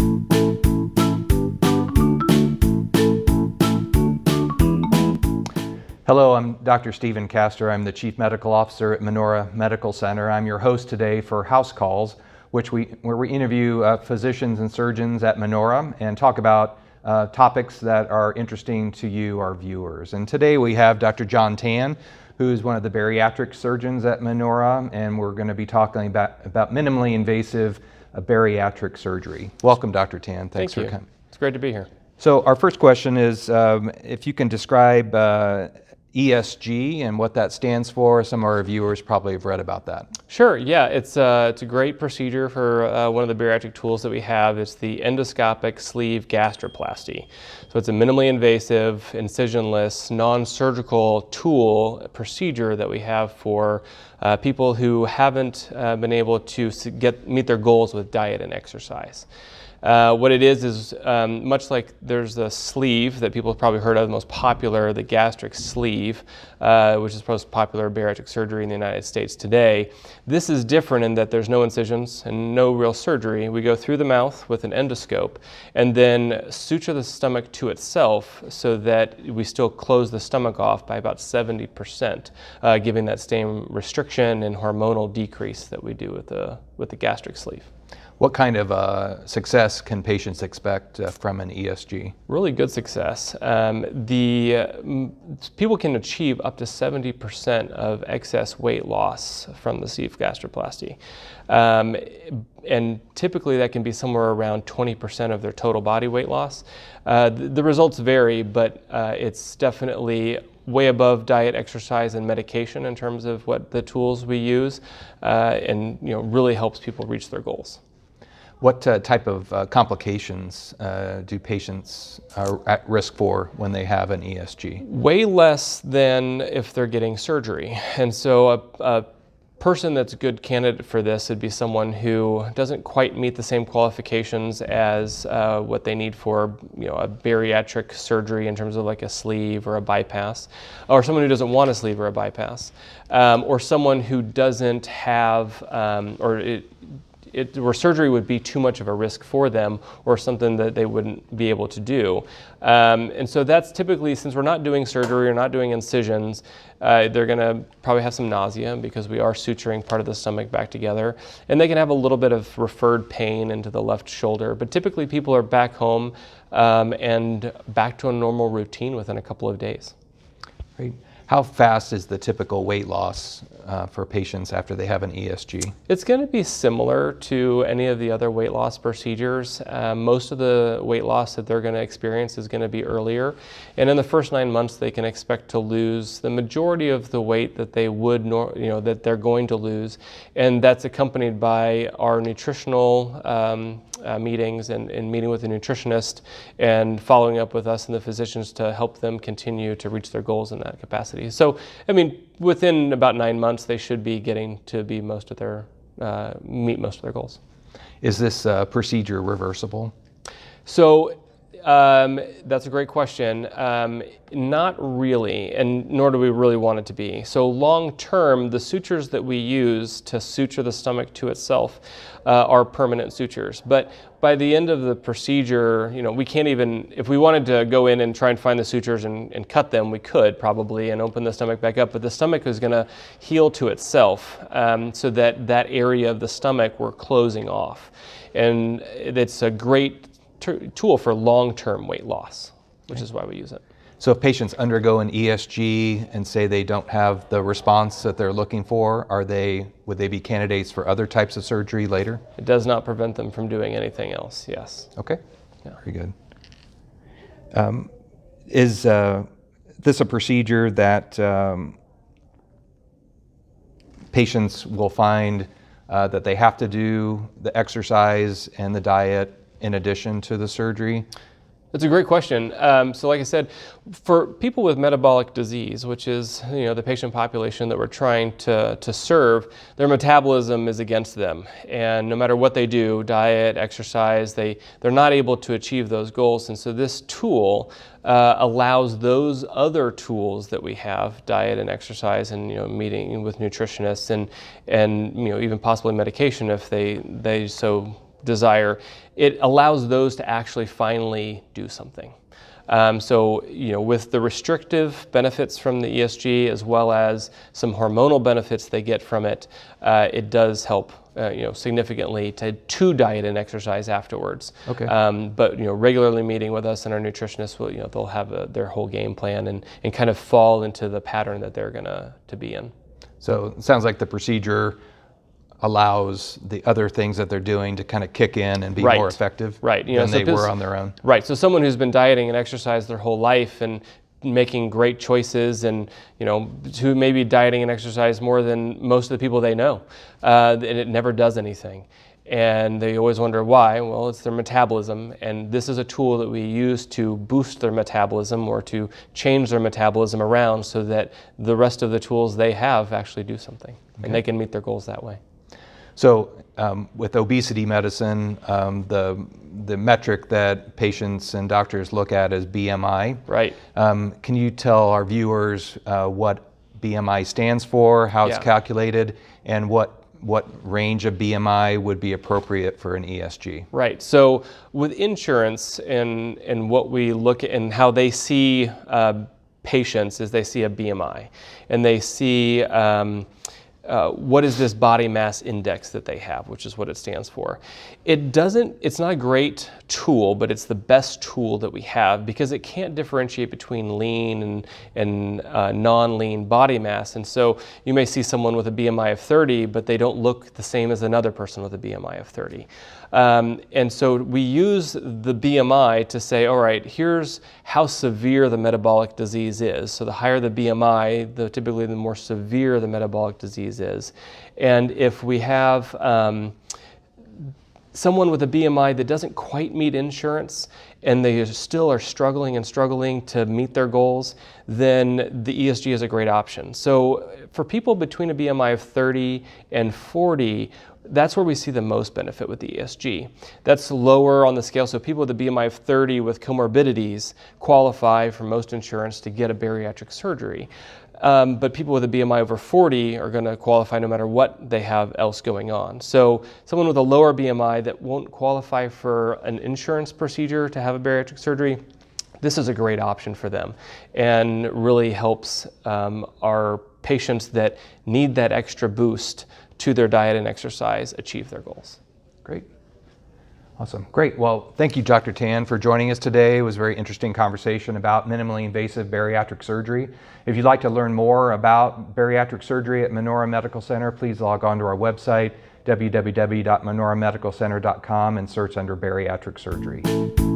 Hello, I'm Dr. Stephen Castor. I'm the Chief Medical Officer at Menorah Medical Center. I'm your host today for House Calls, where we interview physicians and surgeons at Menorah and talk about topics that are interesting to you, our viewers. And today we have Dr. John Tan, who is one of the bariatric surgeons at Menorah, and we're going to be talking about minimally invasive bariatric surgery. Welcome, Dr. Tan. Thanks for coming. It's great to be here. So our first question is if you can describe ESG and what that stands for. Some of our viewers probably have read about that. Sure, yeah, it's a great procedure for one of the bariatric tools that we have. It's the endoscopic sleeve gastroplasty. So it's a minimally invasive, incisionless, non-surgical tool procedure that we have for people who haven't been able to meet their goals with diet and exercise. What it is much like there's the sleeve that people have probably heard of, the most popular, the gastric sleeve, which is the most popular bariatric surgery in the United States today. This is different in that there's no incisions and no real surgery. We go through the mouth with an endoscope and then suture the stomach to itself so that we still close the stomach off by about 70%, giving that same restriction and hormonal decrease that we do with the gastric sleeve. What kind of success can patients expect from an ESG? Really good success. People can achieve up to 70% of excess weight loss from the sleeve gastroplasty. And typically that can be somewhere around 20% of their total body weight loss. The results vary, but it's definitely way above diet, exercise, and medication in terms of what the tools we use, and really helps people reach their goals. What type of complications do patients are at risk for when they have an ESG? Way less than if they're getting surgery. And so a person that's a good candidate for this would be someone who doesn't quite meet the same qualifications as what they need for a bariatric surgery in terms of like a sleeve or a bypass, or someone who doesn't want a sleeve or a bypass, or someone who doesn't have, where surgery would be too much of a risk for them or something that they wouldn't be able to do. And so that's typically, since we're not doing surgery or not doing incisions, they're going to probably have some nausea because we are suturing part of the stomach back together. And they can have a little bit of referred pain into the left shoulder. But typically people are back home and back to a normal routine within a couple of days. Great. How fast is the typical weight loss for patients after they have an ESG? It's going to be similar to any of the other weight loss procedures. Most of the weight loss that they're going to experience is going to be earlier. And in the first 9 months, they can expect to lose the majority of the weight that they would, that they're going to lose. And that's accompanied by our nutritional meetings and meeting with a nutritionist and following up with us and the physicians to help them continue to reach their goals in that capacity. So, I mean, within about 9 months, they should be getting to be meet most of their goals. Is this procedure reversible? So, that's a great question. Not really, and nor do we really want it to be. So long term, the sutures that we use to suture the stomach to itself are permanent sutures. But by the end of the procedure, we can't even, if we wanted to go in and try and find the sutures and cut them, we could probably and open the stomach back up. But the stomach is going to heal to itself so that area of the stomach we're closing off. And it's a great tool for long-term weight loss, which is why we use it. So if patients undergo an ESG and say they don't have the response that they're looking for, would they be candidates for other types of surgery later? It does not prevent them from doing anything else, yes. Okay, yeah. Very good. Is this a procedure that patients will find that they have to do the exercise and the diet in addition to the surgery? That's a great question. So like I said, for people with metabolic disease, which is the patient population that we're trying to serve, their metabolism is against them. And no matter what they do, diet, exercise, they're not able to achieve those goals. And so this tool allows those other tools that we have, diet and exercise and meeting with nutritionists and even possibly medication if they so desire, it allows those to actually finally do something. So, with the restrictive benefits from the ESG as well as some hormonal benefits they get from it, it does help, significantly to diet and exercise afterwards. Okay. But regularly meeting with us and our nutritionists will, they'll have their whole game plan and kind of fall into the pattern that they're gonna to be in. So it sounds like the procedure allows the other things that they're doing to kind of kick in and be more effective than they were on their own. Right. So someone who's been dieting and exercise their whole life and making great choices and, who may be dieting and exercise more than most of the people they know, and it never does anything. And they always wonder why. Well, it's their metabolism, and this is a tool that we use to boost their metabolism or to change their metabolism around so that the rest of the tools they have actually do something, and they can meet their goals that way. So with obesity medicine, the metric that patients and doctors look at is BMI. Right. Can you tell our viewers what BMI stands for, how it's calculated, and what range of BMI would be appropriate for an ESG? Right. So with insurance and what we look at and how they see patients is they see a BMI and they see what is this body mass index that they have, which is what it stands for. It's not a great tool, but it's the best tool that we have because it can't differentiate between lean and non-lean body mass. And so you may see someone with a BMI of 30, but they don't look the same as another person with a BMI of 30. And so we use the BMI to say, all right, here's how severe the metabolic disease is. So the higher the BMI, typically the more severe the metabolic disease is. And if we have someone with a BMI that doesn't quite meet insurance and they still are struggling to meet their goals, then the ESG is a great option. So for people between a BMI of 30 and 40, that's where we see the most benefit with the ESG. That's lower on the scale, so people with a BMI of 30 with comorbidities qualify for most insurance to get a bariatric surgery. But people with a BMI over 40 are going to qualify no matter what they have else going on. So someone with a lower BMI that won't qualify for an insurance procedure to have a bariatric surgery, this is a great option for them and really helps our patients that need that extra boost to their diet and exercise achieve their goals. Great. Awesome. Great. Well, thank you, Dr. Tan, for joining us today. It was a very interesting conversation about minimally invasive bariatric surgery. If you'd like to learn more about bariatric surgery at Menorah Medical Center, please log on to our website, www.menoramedicalcenter.com, and search under bariatric surgery.